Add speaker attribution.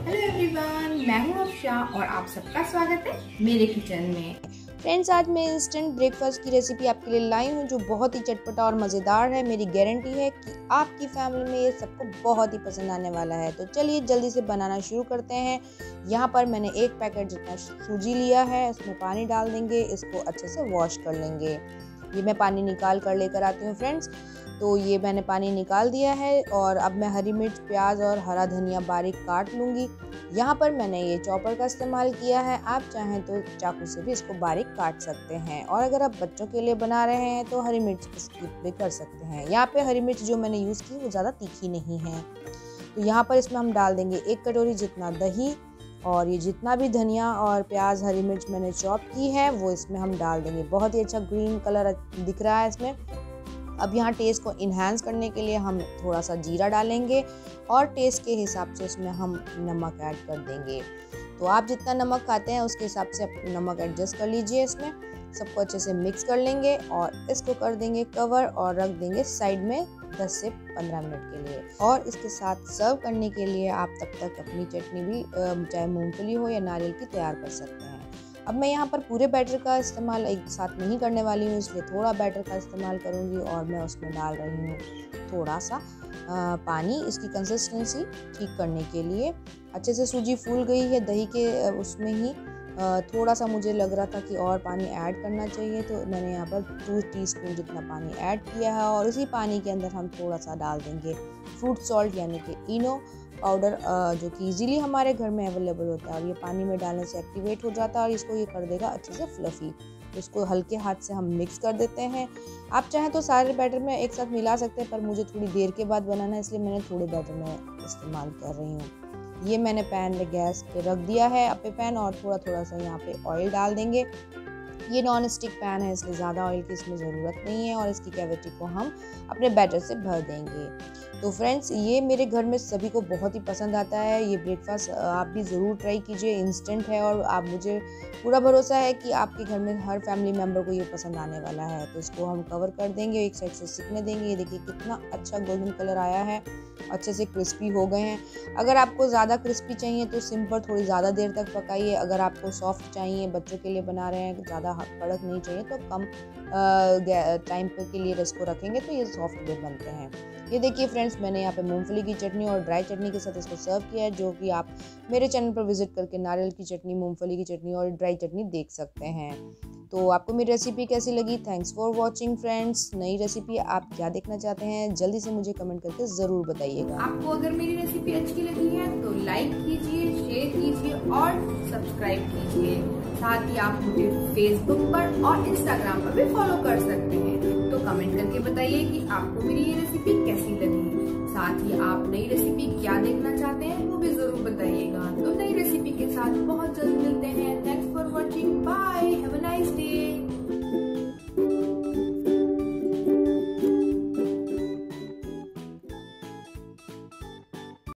Speaker 1: Hello everyone, मैं हूं अफशा और आप सबका स्वागत है मेरे किचन में।
Speaker 2: फ्रेंड्स, आज मैं इंस्टेंट ब्रेकफास्ट की रेसिपी आपके लिए लाई हूँ जो बहुत ही चटपटा और मज़ेदार है। मेरी गारंटी है कि आपकी फैमिली में ये सबको बहुत ही पसंद आने वाला है। तो चलिए जल्दी से बनाना शुरू करते हैं। यहाँ पर मैंने 1 पैकेट जितना सूजी लिया है, इसमें पानी डाल देंगे, इसको अच्छे से वॉश कर लेंगे। ये मैं पानी निकाल कर लेकर आती हूँ फ्रेंड्स। तो ये मैंने पानी निकाल दिया है और अब मैं हरी मिर्च, प्याज और हरा धनिया बारीक काट लूँगी। यहाँ पर मैंने ये चॉपर का इस्तेमाल किया है, आप चाहें तो चाकू से भी इसको बारीक काट सकते हैं। और अगर आप बच्चों के लिए बना रहे हैं तो हरी मिर्च स्किप भी कर सकते हैं। यहाँ पे हरी मिर्च जो मैंने यूज़ की वो ज़्यादा तीखी नहीं है। तो यहाँ पर इसमें हम डाल देंगे 1 कटोरी जितना दही, और ये जितना भी धनिया और प्याज, हरी मिर्च मैंने चॉप की है वो इसमें हम डाल देंगे। बहुत ही अच्छा ग्रीन कलर दिख रहा है इसमें। अब यहाँ टेस्ट को इन्हांस करने के लिए हम थोड़ा सा जीरा डालेंगे और टेस्ट के हिसाब से इसमें हम नमक ऐड कर देंगे। तो आप जितना नमक खाते हैं उसके हिसाब से नमक एडजस्ट कर लीजिए। इसमें सबको अच्छे से मिक्स कर लेंगे और इसको कर देंगे कवर और रख देंगे साइड में 10 से 15 मिनट के लिए। और इसके साथ सर्व करने के लिए आप तब तक अपनी चटनी भी चाहे मूंगफली हो या नारियल की तैयार कर सकते हैं। अब मैं यहाँ पर पूरे बैटर का इस्तेमाल एक साथ नहीं करने वाली हूँ, इसलिए थोड़ा बैटर का इस्तेमाल करूँगी और मैं उसमें डाल रही हूँ थोड़ा सा पानी, इसकी कंसिस्टेंसी ठीक करने के लिए। अच्छे से सूजी फूल गई है दही के उसमें ही। थोड़ा सा मुझे लग रहा था कि और पानी ऐड करना चाहिए, तो मैंने यहाँ पर 2 टीस्पून जितना पानी ऐड किया है। और उसी पानी के अंदर हम थोड़ा सा डाल देंगे फ्रूट सॉल्ट यानी कि इनो पाउडर, जो कि इजीली हमारे घर में अवेलेबल होता है। और ये पानी में डालने से एक्टिवेट हो जाता है और इसको ये कर देगा अच्छे से फ्लफी। तो इसको हल्के हाथ से हम मिक्स कर देते हैं। आप चाहें तो सारे बैटर में एक साथ मिला सकते हैं, पर मुझे थोड़ी देर के बाद बनाना है इसलिए मैंने थोड़े बैटर में इस्तेमाल कर रही हूँ। ये मैंने पैन में गैस पे रख दिया है अपने पैन, और थोड़ा थोड़ा सा यहाँ पे ऑयल डाल देंगे। ये नॉन स्टिक पैन है इसलिए ज़्यादा ऑयल की इसमें ज़रूरत नहीं है। और इसकी कैविटी को हम अपने बैटर से भर देंगे। तो फ्रेंड्स, ये मेरे घर में सभी को बहुत ही पसंद आता है। ये ब्रेकफास्ट आप भी ज़रूर ट्राई कीजिए, इंस्टेंट है और आप मुझे पूरा भरोसा है कि आपके घर में हर फैमिली मेम्बर को ये पसंद आने वाला है। तो इसको हम कवर कर देंगे, एक साइड से सिकने देंगे। ये देखिए कितना अच्छा गोल्डन कलर आया है, अच्छे से क्रिस्पी हो गए हैं। अगर आपको ज़्यादा क्रिस्पी चाहिए तो सिम पर थोड़ी ज़्यादा देर तक पकाइए। अगर आपको सॉफ्ट चाहिए, बच्चों के लिए बना रहे हैं, ज़्यादा कड़क नहीं चाहिए, तो कम टाइम के लिए इसको रखेंगे तो ये सॉफ्ट भी बनते हैं। ये देखिए फ्रेंड्स, मैंने यहाँ पे मूंगफली की चटनी और ड्राई चटनी के साथ इसको सर्व किया है, जो कि आप मेरे चैनल पर विजिट करके नारियल की चटनी, मूंगफली की चटनी और ड्राई चटनी देख सकते हैं। तो आपको मेरी रेसिपी कैसी लगी? Thanks for watching friends. नई रेसिपी आप क्या देखना चाहते हैं जल्दी से मुझे कमेंट करके ज़रूर बताइएगा।
Speaker 1: आपको अगर मेरी रेसिपी अच्छी लगी है तो लाइक कीजिए, शेयर कीजिए और सब्सक्राइब कीजिए। साथ ही आप मुझे फेसबुक पर और इंस्टाग्राम पर भी फॉलो कर सकते हैं। तो कमेंट करके बताइए कि आपको मेरी ये रेसिपी कैसी लगी। साथ ही आप नई रेसिपी क्या देखना चाहते हैं वो भी जरूर बताइएगा। तो नई रेसिपी के साथ बहुत